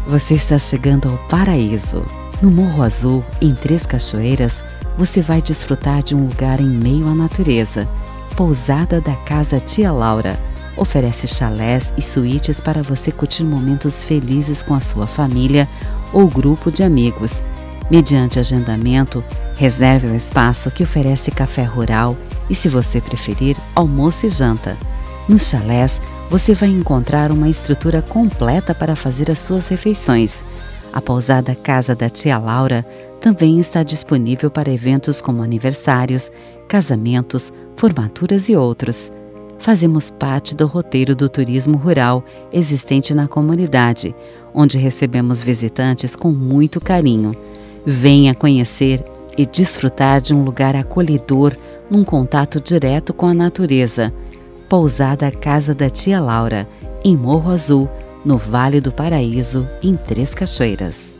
Você está chegando ao paraíso. No Morro Azul, em Três Cachoeiras, você vai desfrutar de um lugar em meio à natureza. Pousada da Casa Tia Laura. Oferece chalés e suítes para você curtir momentos felizes com a sua família ou grupo de amigos. Mediante agendamento, reserve um espaço que oferece café rural e, se você preferir, almoço e janta. Nos chalés, você vai encontrar uma estrutura completa para fazer as suas refeições. A pousada Casa da Tia Laura também está disponível para eventos como aniversários, casamentos, formaturas e outros. Fazemos parte do roteiro do turismo rural existente na comunidade, onde recebemos visitantes com muito carinho. Venha conhecer e desfrutar de um lugar acolhedor num contato direto com a natureza. Pousada Casa da Tia Laura, em Morro Azul, no Vale do Paraíso, em Três Cachoeiras.